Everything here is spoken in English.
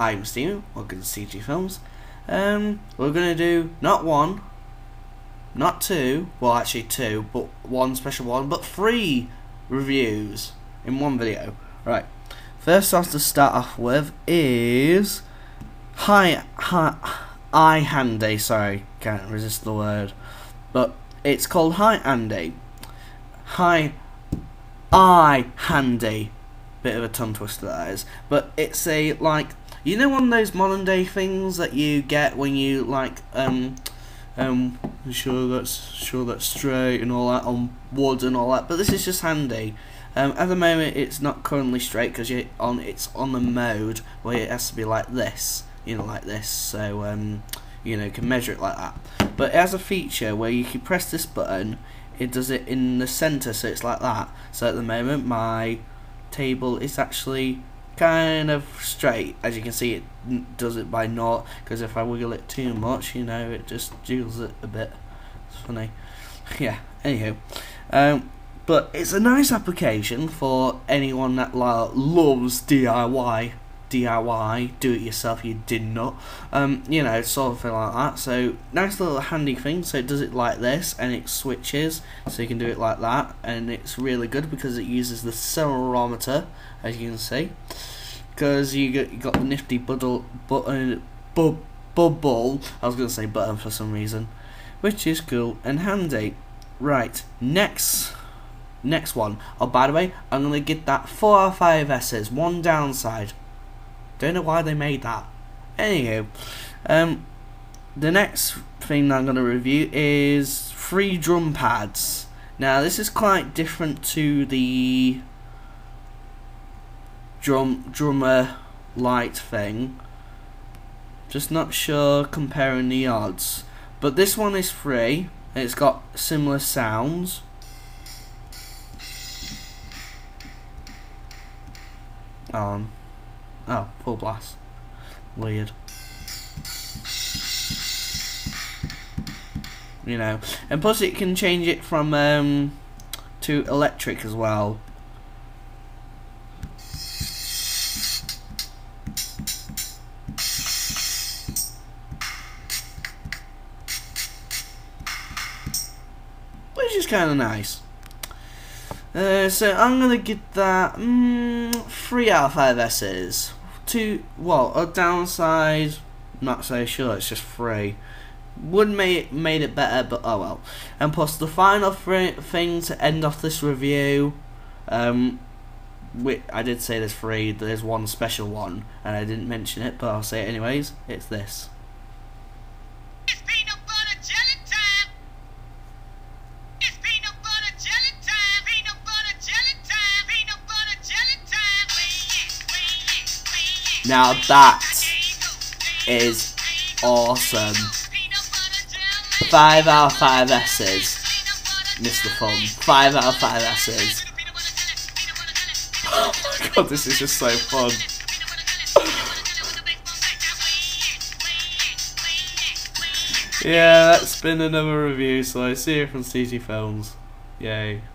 Hi, I'm Steven, welcome to CG Films. We're going to do not one, not two, well actually two, but one special one, but three reviews in one video. Right, first off to start off with is iHandy, sorry, can't resist the word, but it's called iHandy. iHandy. Bit of a tongue twister that is, but it's a, like, you know, one of those modern day things that you get when you like sure that's straight and all that on wood and all that, but this is just handy. At the moment it's not currently straight because it's on the mode where it has to be like this, you know, like this, so you know, you can measure it like that. But it has a feature where you can press this button, it does it in the center, so it's like that. So at the moment my table is actually kind of straight. As you can see, it does it by naught, because if I wiggle it too much, you know, it just jiggles it a bit. It's funny. Yeah, anywho, but it's a nice application for anyone that loves DIY, do it yourself, you did not, you know, sort of thing like that. So nice little handy thing. So it does it like this and it switches, so you can do it like that, and it's really good because it uses the accelerometer, as you can see, because you got the nifty bubble, I was going to say button for some reason, which is cool and handy. Right, next one. Oh, by the way, I'm going to get that 4 out of 5 S's. One downside, don't know why they made that. Anywho, the next thing that I'm going to review is 3 drum pads. Now this is quite different to the drummer light thing. Just not sure comparing the odds, but this one is free and it's got similar sounds. Oh, full blast. Weird. You know, and plus it can change it from to electric as well. Which is kind of nice. So I'm gonna get that 3 out of 5 S's. A downside, not so sure. It's just 3. Would made it better, but oh well. And plus the final thing to end off this review, I did say there's 3. There's one special one, and I didn't mention it, but I'll say it anyways. It's this. Now that is awesome. 5 out of 5 S's. Mr. Fun. 5 out of 5 S's. Oh my god, this is just so fun. Yeah, that's been another review, so I see you from CG Films. Yay.